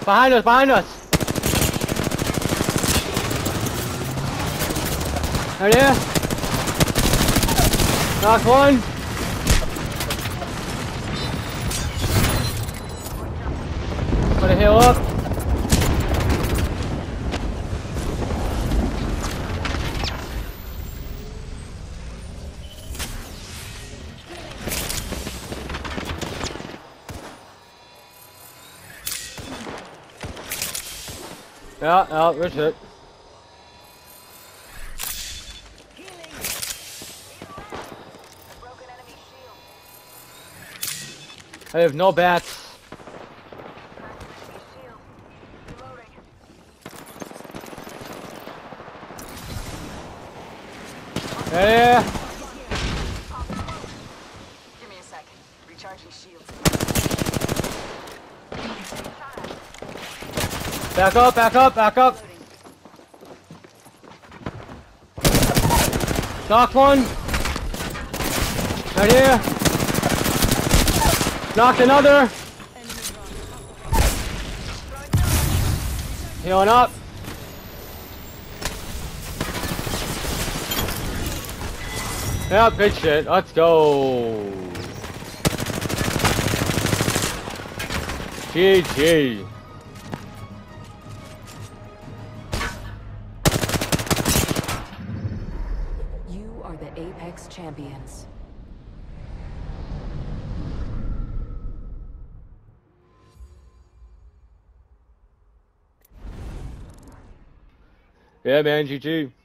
Behind us, behind us! Right here. Knocked one. Put a heal up. Yeah, that's it. I have no bats. Yeah. Give me a second. Recharging shields. Back up, back up, back up. Knocked one. Right here. Knocked another. Healing up. Yeah, good shit. Let's go. GG. You are the Apex Champions. Yeah, man, GG.